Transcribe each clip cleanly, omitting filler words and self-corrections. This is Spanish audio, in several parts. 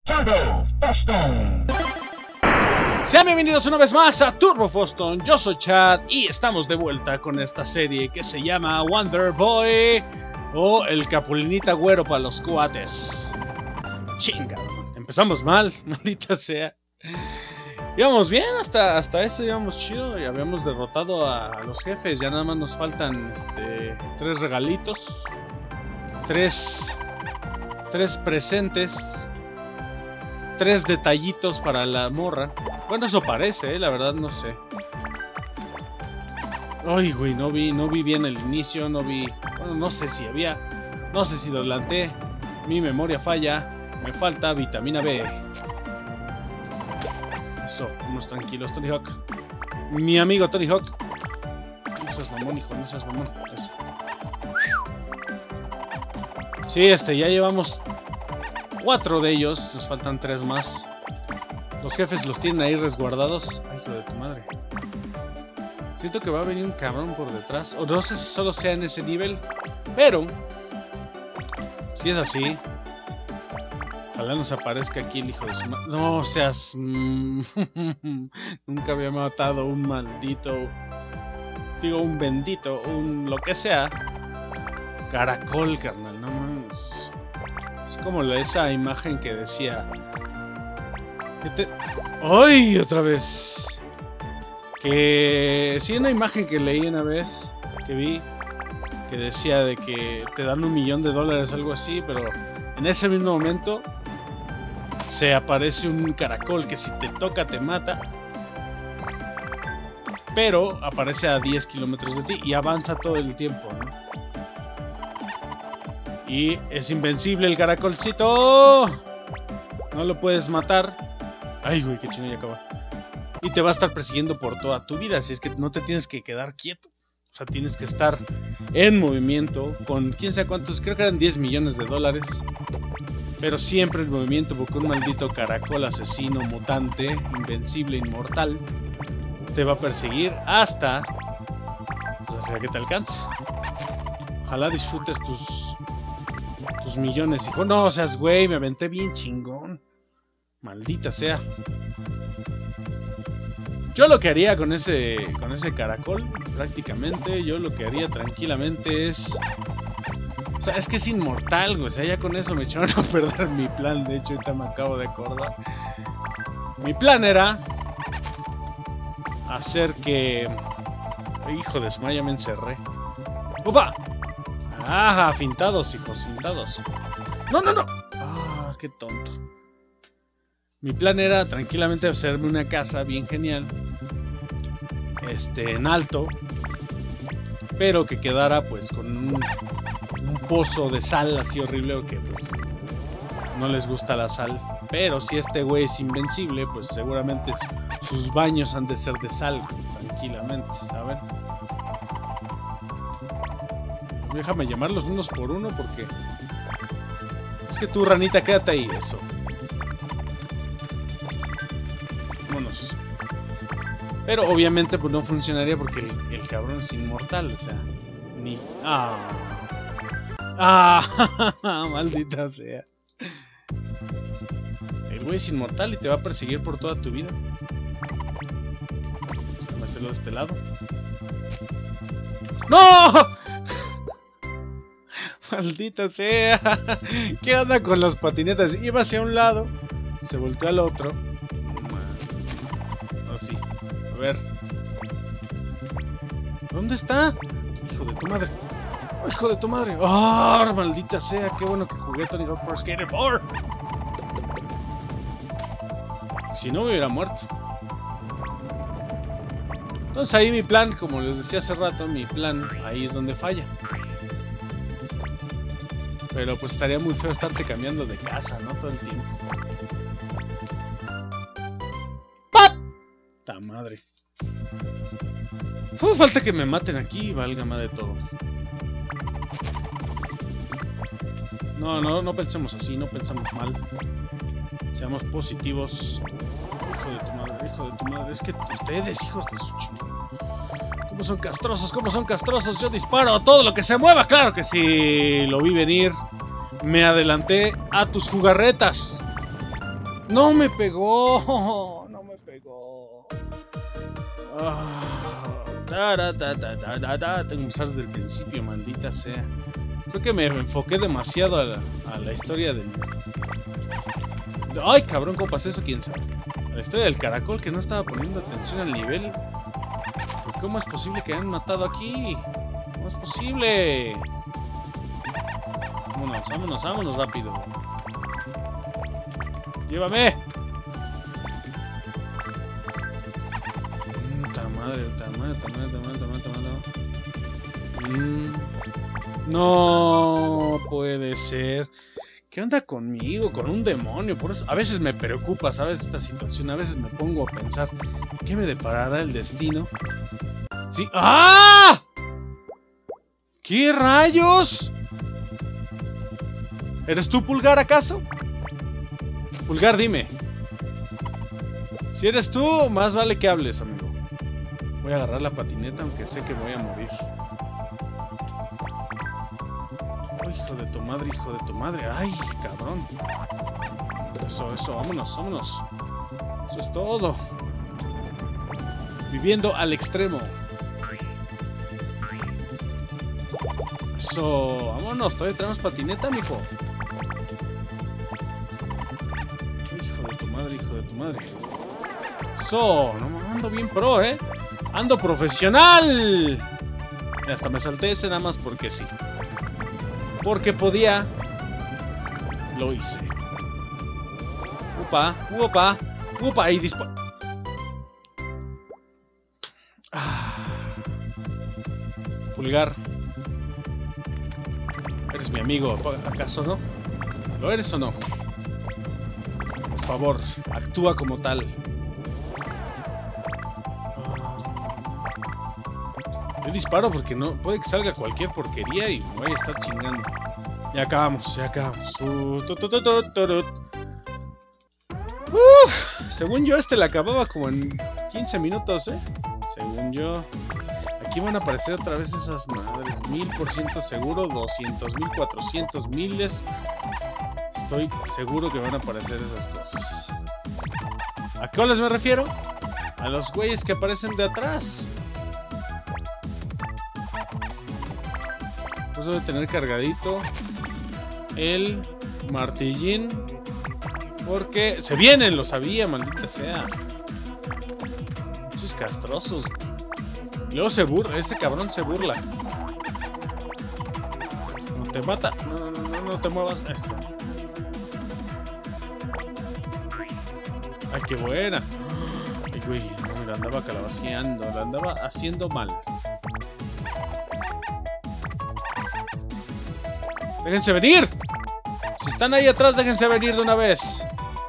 Turbo Foston. Sean bienvenidos una vez más a Turbo Foston. Yo soy Chad y estamos de vuelta con esta serie que se llama Wonder Boy o el Capulinita Güero para los cuates. Chinga, empezamos mal, maldita sea. Íbamos bien, hasta eso íbamos chido y habíamos derrotado a los jefes. Ya nada más nos faltan 3 regalitos, 3 presentes, 3 detallitos para la morra. Bueno, eso parece, la verdad no sé. Ay, güey, no vi bien el inicio, bueno, no sé si lo adelanté. Mi memoria falla, me falta vitamina B. Eso, unos tranquilos, Tony Hawk. Mi amigo Tony Hawk. No seas mamón, hijo, no seas mamón. Eso. Sí, ya llevamos 4 de ellos, nos faltan 3 más. Los jefes los tienen ahí resguardados. Ay, hijo de tu madre. Siento que va a venir un cabrón por detrás. O no sé si solo sea en ese nivel, pero si es así, ojalá nos aparezca aquí el hijo de su madre. No seas... Nunca había matado un maldito... Digo, un bendito, un lo que sea. Caracol, carnal, no mames. Es como esa imagen que decía... ¡Ay! Otra vez. Que... Sí, una imagen que leí una vez, que vi, que decía de que te dan $1 millón, algo así, pero en ese mismo momento se aparece un caracol que si te toca te mata, pero aparece a 10 kilómetros de ti y avanza todo el tiempo, ¿no? Y es invencible el caracolcito. No lo puedes matar. Ay, güey, qué chino, ya acaba. Y te va a estar persiguiendo por toda tu vida. Así es que no te tienes que quedar quieto. O sea, tienes que estar en movimiento con quién sabe cuántos, creo que eran $10 millones. Pero siempre en movimiento, porque un maldito caracol asesino, mutante, invencible, inmortal, te va a perseguir hasta... Pues hasta que te alcance. Ojalá disfrutes tus millones, hijo. No seas güey, me aventé bien chingón. Maldita sea. Yo lo que haría con ese caracol, prácticamente, yo lo que haría tranquilamente es... O sea, es que es inmortal, güey. O sea, ya con eso me echaron a perder mi plan. De hecho, ahorita me acabo de acordar. Mi plan era hacer que... Hijo de su, ya me encerré. ¡Opa! ¡Ah! Fintados, hijos, fintados. ¡No! ¡Ah! ¡Qué tonto! Mi plan era tranquilamente hacerme una casa bien genial, en alto, pero que quedara pues con un pozo de sal así horrible, porque pues no les gusta la sal. Pero si este güey es invencible, pues seguramente sus baños han de ser de sal, tranquilamente, ¿saben? Déjame llamarlos unos por uno, porque es que tú, ranita, quédate ahí, eso. Vámonos. Pero obviamente pues no funcionaría porque el cabrón es inmortal, o sea, ni... Maldita sea. El güey es inmortal y te va a perseguir por toda tu vida. Vamos a hacerlo de este lado. ¡No! Maldita sea. ¿Qué onda con las patinetas? Iba hacia un lado, se volteó al otro. Así. A ver. ¿Dónde está? Hijo de tu madre. Oh, hijo de tu madre. ¡Oh, maldita sea! Qué bueno que jugué Tony Hawk Pro Skater 4. Si no me hubiera muerto. Entonces ahí mi plan, como les decía hace rato, mi plan ahí es donde falla. Pero pues estaría muy feo estarte cambiando de casa, ¿no? Todo el tiempo. ¡Pap! ¡Ta madre! Falta que me maten aquí, válgame de todo. No pensemos así, no pensamos mal. Seamos positivos. Hijo de tu madre. Es que ustedes, hijos de su chingada. ¿Cómo son castrosos? ¿Cómo son castrosos? Yo disparo a todo lo que se mueva. Claro que sí, lo vi venir. Me adelanté a tus jugarretas. ¡No me pegó! ¡No me pegó! Tengo que empezar desde el principio, maldita sea. Creo que me enfoqué demasiado a la historia del... ¡Ay, cabrón! ¿Cómo pasé eso? ¿Quién sabe? A la historia del caracol, que no estaba poniendo atención al nivel. ¿Cómo es posible que hayan matado aquí? ¿Cómo es posible? Vámonos rápido. ¡Llévame! No puede ser. ¿Qué onda conmigo? Con un demonio. Por eso a veces me preocupa, ¿sabes? Esta situación. A veces me pongo a pensar, ¿qué me deparará el destino? Sí. ¡Ah! ¿Qué rayos? ¿Eres tú, Pulgar, acaso? Pulgar, dime. Si eres tú, más vale que hables, amigo. Voy a agarrar la patineta, aunque sé que me voy a morir. Oh, hijo de tu madre, hijo de tu madre. Ay, cabrón. Eso, vámonos. Eso es todo. Viviendo al extremo. Eso, vámonos. Todavía tenemos patineta, mijo. Hijo de tu madre. Eso, no, ando bien pro, ando profesional. Y hasta me salté ese nada más porque sí. Porque podía. Lo hice. Upa, y dispara. Pulgar. Eres mi amigo, ¿acaso no? ¿Lo eres o no? Por favor, actúa como tal. Yo disparo porque no puede que salga cualquier porquería y me voy a estar chingando. Ya acabamos. Según yo este la acababa como en 15 minutos, según yo. Aquí van a aparecer otra vez esas madres. 1000% seguro, 200.000, 400 miles. Estoy seguro que van a aparecer esas cosas. ¿A qué les me refiero? A los güeyes que aparecen de atrás. Pues debe tener cargadito el martillín. Porque se vienen, lo sabía, maldita sea. Muchos castrosos. Luego se burla, este cabrón se burla. No te mata. No te muevas. Esto. Ay, qué buena. Ay, güey, no, la andaba calabaceando, la andaba haciendo mal. ¡Déjense venir! Si están ahí atrás, déjense venir de una vez.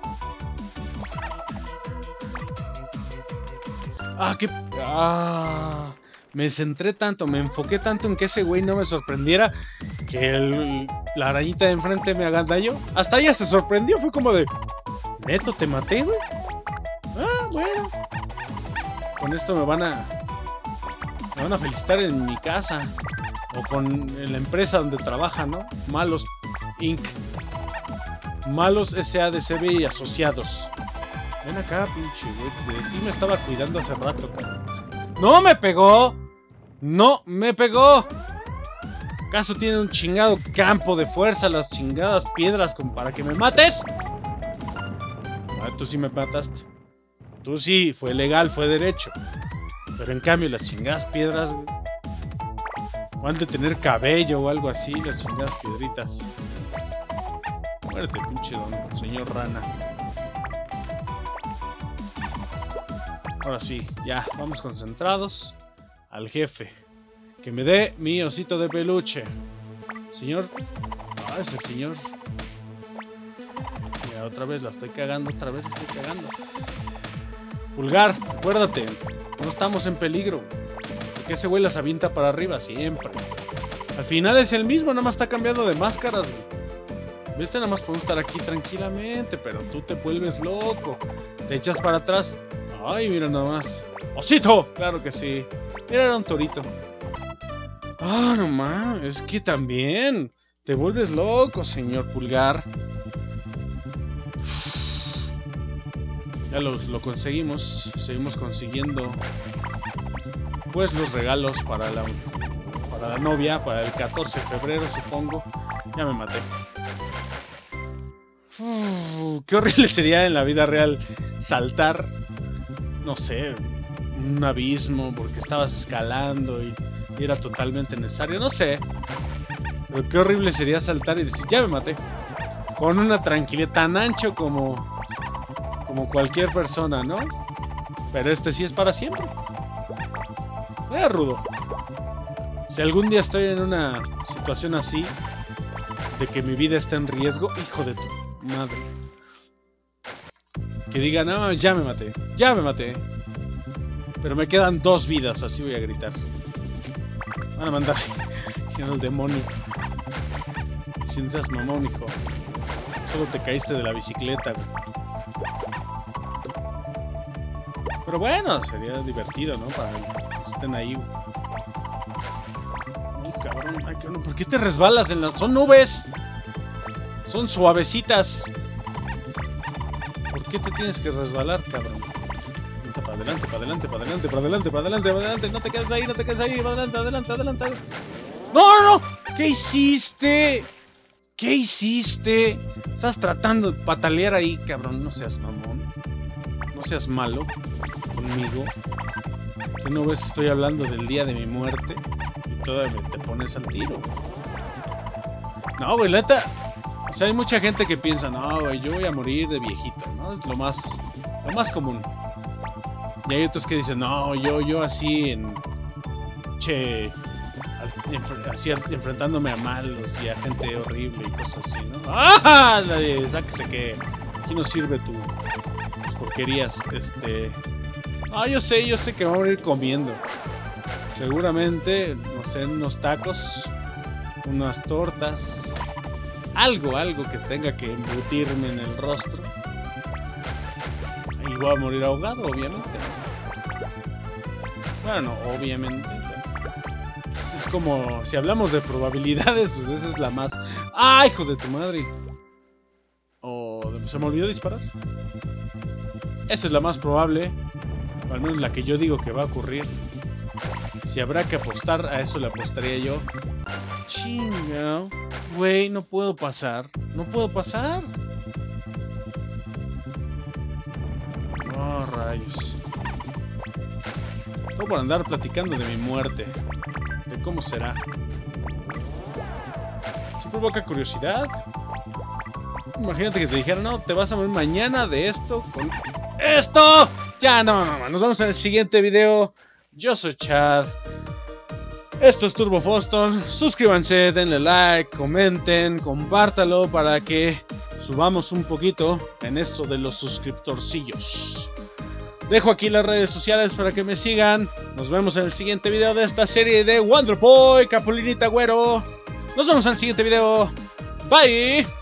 Me centré tanto, me enfoqué tanto en que ese güey no me sorprendiera que la arañita de enfrente me agandalló. Hasta ella se sorprendió, fue como de... ¿Neto te maté, güey? Ah, bueno. Con esto me van a felicitar en mi casa. O en la empresa donde trabaja, ¿no? Malos Inc. Malos SADCB y asociados. Ven acá, pinche güey. De ti me estaba cuidando hace rato, cabrón. ¡No me pegó! ¡No me pegó! ¿Acaso tiene un chingado campo de fuerza las chingadas piedras para que me mates? Ah, tú sí me mataste. Tú sí, fue legal, fue derecho. Pero en cambio las chingadas piedras... O han de tener cabello o algo así, las chingadas piedritas. Muérete, pinche don señor rana. Ahora sí, ya, vamos concentrados al jefe. Que me dé mi osito de peluche. Señor... Ah, es el señor. Mira, otra vez la estoy cagando, Pulgar, acuérdate, no estamos en peligro. Porque ese güey las avienta para arriba siempre. Al final es el mismo, nada más está cambiando de máscaras, güey. Este nada más podemos estar aquí tranquilamente, pero tú te vuelves loco. Te echas para atrás. Ay, mira nada más. ¡Osito! Claro que sí. Mira, era un torito. Ah, no mames, es que también te vuelves loco, señor Pulgar. Ya lo conseguimos. Seguimos consiguiendo pues los regalos para la novia, para el 14 de febrero, supongo. Ya me maté. Qué horrible sería en la vida real saltar, no sé, un abismo porque estabas escalando y era totalmente necesario, no sé. Pero qué horrible sería saltar y decir, ya me maté. Con una tranquilidad tan ancho como cualquier persona, ¿no? Pero este sí es para siempre. Sería rudo. Si algún día estoy en una situación así, de que mi vida está en riesgo, hijo de tu madre, que diga, no, ya me maté, pero me quedan 2 vidas, así voy a gritar. Van a mandar al demonio. Si no seas mamón, hijo, solo te caíste de la bicicleta, güey. Pero bueno, sería divertido, ¿no? Para que estén ahí. Cabrón, ay, cabrón, ¿por qué te resbalas en las... Son nubes? Son suavecitas. ¿Por qué te tienes que resbalar, cabrón? Para adelante, para adelante, para adelante, para adelante, para adelante, para adelante. No te quedes ahí, no te quedes ahí. Para adelante, adelante, adelante. ¡No, no, no! ¿Qué hiciste? ¿Qué hiciste? Estás tratando de patalear ahí, cabrón. No seas mamón. No seas malo conmigo. ¿Qué no ves? Estoy hablando del día de mi muerte. Todavía te pones al tiro. No, güey, neta. O sea, hay mucha gente que piensa, no, güey, yo voy a morir de viejito, ¿no? Es lo más común. Y hay otros que dicen, no, yo así así enfrentándome a malos y a gente horrible y cosas así, ¿no? ¡Ah! Sáquese que aquí no sirve tus porquerías. Yo sé que vamos a ir comiendo. Seguramente, no sé, unos tacos, unas tortas, algo que tenga que embutirme en el rostro. Y voy a morir ahogado, obviamente. Bueno, obviamente. Es como, si hablamos de probabilidades, pues esa es la más... ¡Ah, hijo de tu madre! ¿Se me olvidó disparar? Esa es la más probable, o al menos la que yo digo que va a ocurrir. Si habrá que apostar, a eso le apostaría yo. Chinga, güey, no puedo pasar. No puedo pasar. Oh, rayos. Todo por andar platicando de mi muerte. De cómo será. ¿Sí provoca curiosidad? Imagínate que te dijeran, no, te vas a morir mañana de esto con esto. Ya, no. Nos vemos en el siguiente video. Yo soy Chad. Esto es Turbo Foston. Suscríbanse, denle like, comenten, compártalo para que subamos un poquito en esto de los suscriptorcillos. Dejo aquí las redes sociales para que me sigan. Nos vemos en el siguiente video de esta serie de Wonder Boy, Capulinita Güero. Nos vemos en el siguiente video. Bye.